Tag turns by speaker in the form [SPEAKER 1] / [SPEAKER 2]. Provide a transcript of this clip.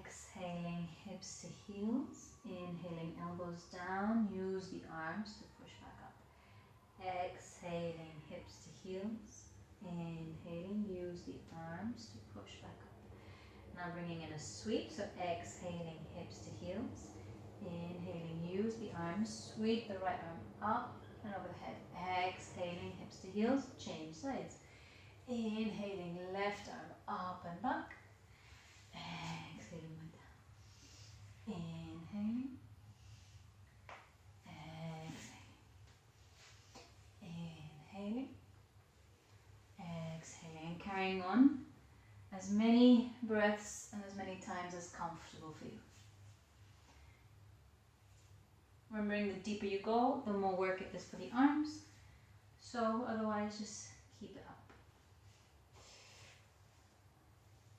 [SPEAKER 1] Exhaling hips to heels. Inhaling elbows down. Use the arms to push back up. Exhaling hips to heels. Inhaling, use the arms to push back up. Now bringing in a sweep, so exhaling hips to heels. Inhaling, use the arms, sweep the right arm up and over the head. Exhaling hips to heels, change sides. Inhaling, left arm up and back. Exhaling, one down. Inhaling. Exhaling. Exhaling, carrying on as many breaths and as many times as comfortable for you. Remembering the deeper you go, the more work it is for the arms. So otherwise just keep it up.